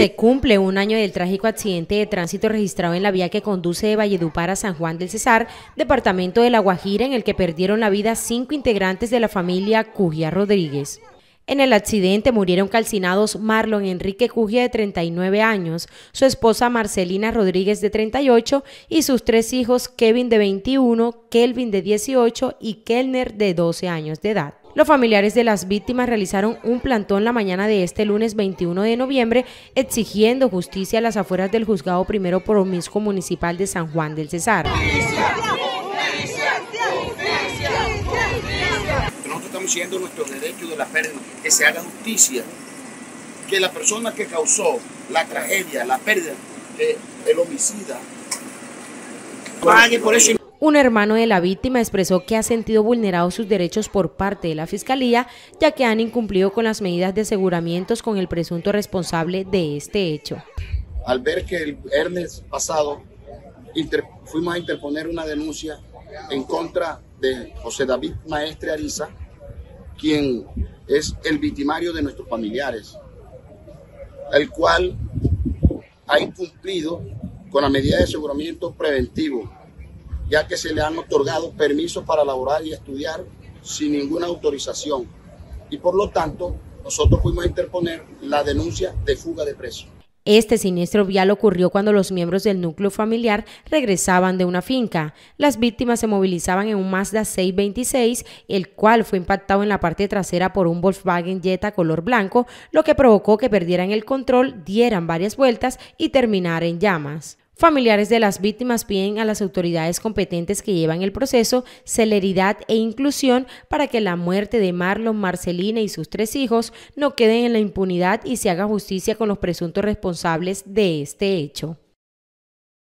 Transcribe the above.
Se cumple un año del trágico accidente de tránsito registrado en la vía que conduce de Valledupar a San Juan del Cesar, departamento de La Guajira, en el que perdieron la vida 5 integrantes de la familia Cujia Rodríguez. En el accidente murieron calcinados Marlon Enrique Cujia, de 39 años, su esposa Marcelina Rodríguez, de 38, y sus 3 hijos, Kevin, de 21, Kelvin, de 18 y Kellner, de 12 años de edad. Los familiares de las víctimas realizaron un plantón la mañana de este lunes 21 de noviembre exigiendo justicia a las afueras del Juzgado Primero Promiscuo Municipal de San Juan del Cesar. Nosotros estamos exigiendo nuestros derechos de la pérdida, que se haga justicia, que la persona que causó la tragedia, la pérdida, que el homicida pague por eso. Un hermano de la víctima expresó que ha sentido vulnerados sus derechos por parte de la Fiscalía, ya que han incumplido con las medidas de aseguramientos con el presunto responsable de este hecho. Al ver que el viernes pasado fuimos a interponer una denuncia en contra de José David Maestre Ariza, quien es el victimario de nuestros familiares, el cual ha incumplido con la medida de aseguramiento preventivo, ya que se le han otorgado permisos para laborar y estudiar sin ninguna autorización. Y por lo tanto, nosotros fuimos a interponer la denuncia de fuga de presos. Este siniestro vial ocurrió cuando los miembros del núcleo familiar regresaban de una finca. Las víctimas se movilizaban en un Mazda 626, el cual fue impactado en la parte trasera por un Volkswagen Jetta color blanco, lo que provocó que perdieran el control, dieran varias vueltas y terminara en llamas. Familiares de las víctimas piden a las autoridades competentes que llevan el proceso celeridad e inclusión para que la muerte de Marlon, Marcelina y sus 3 hijos no queden en la impunidad y se haga justicia con los presuntos responsables de este hecho.